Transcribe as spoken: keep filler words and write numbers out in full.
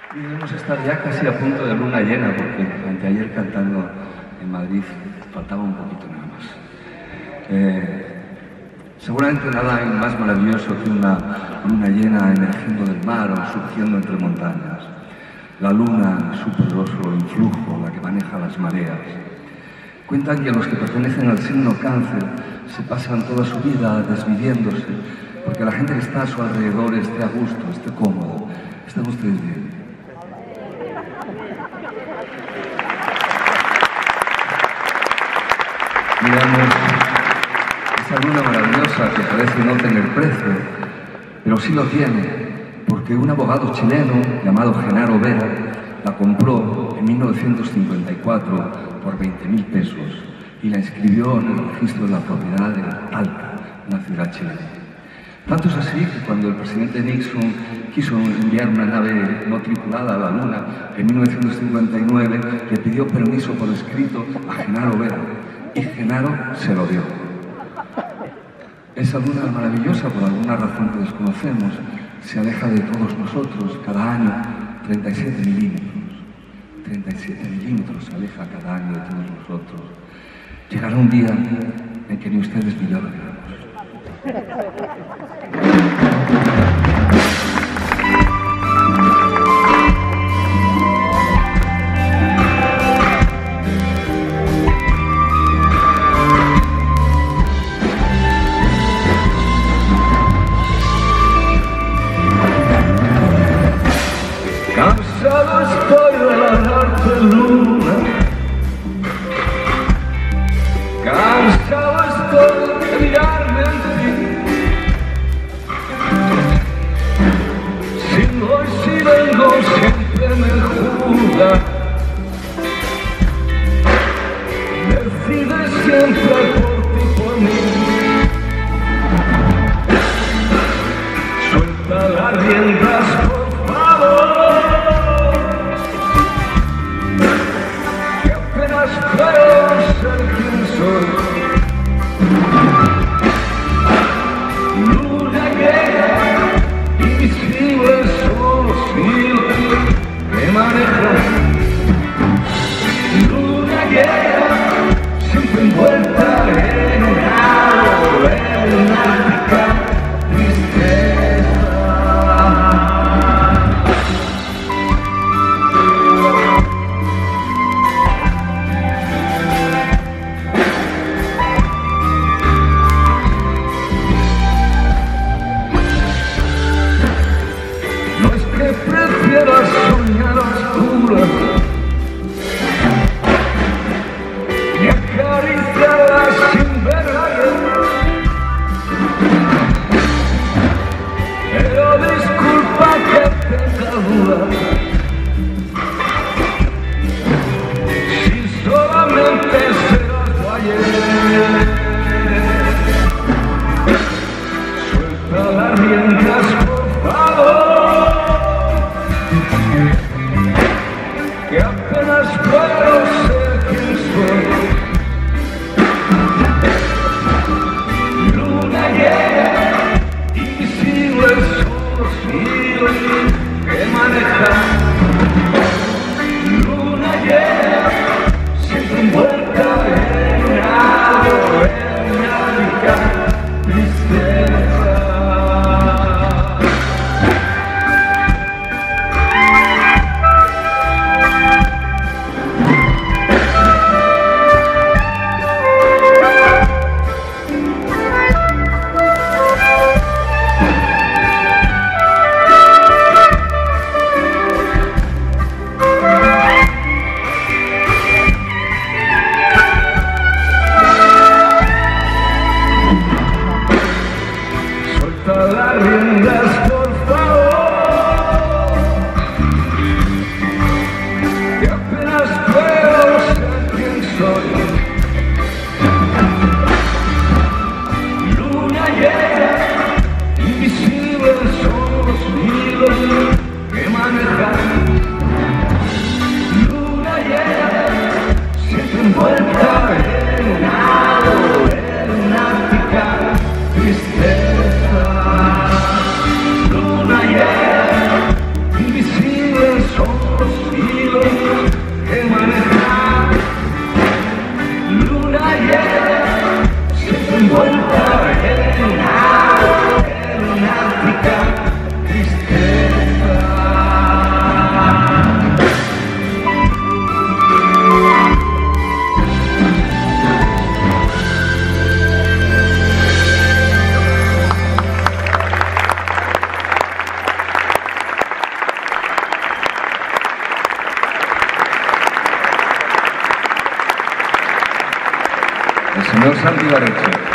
Y debemos estar ya casi a punto de luna llena, porque anteayer cantando en Madrid faltaba un poquito nada más. Eh, seguramente nada hay más maravilloso que una luna llena emergiendo del mar o surgiendo entre montañas. La luna, su poderoso influjo, la que maneja las mareas. Cuentan que los que pertenecen al signo Cáncer se pasan toda su vida desviviéndose, porque la gente que está a su alrededor esté a gusto, esté cómodo. ¿Están ustedes bien? Miramos esa luna maravillosa que parece no tener precio, pero sí lo tiene, porque un abogado chileno llamado Genaro Vera la compró en mil novecientos cincuenta y cuatro por veinte mil pesos y la inscribió en el registro de la propiedad de Talca, una ciudad chilena. Tanto es así que cuando el presidente Nixon quiso enviar una nave no tripulada a la Luna en mil novecientos cincuenta y nueve, le pidió permiso por escrito a Genaro Vera y Genaro se lo dio. Esa luna maravillosa, por alguna razón que desconocemos, se aleja de todos nosotros cada año treinta y siete milímetros. treinta y siete milímetros se aleja cada año de todos nosotros. Llegará un día en que ni ustedes ni yo lo veremos. Cansado estoy de darte luna, cansado estoy de mirarme en ti. Si voy, si vengo, siempre me juzga. Decide siempre por ti, por mí. Suelta las riendas, por favor. Creo ser quien soy. Luna llena, invisible, solo silbo que maneja. Luna llena, siempre envuelta señor Santi Bareche.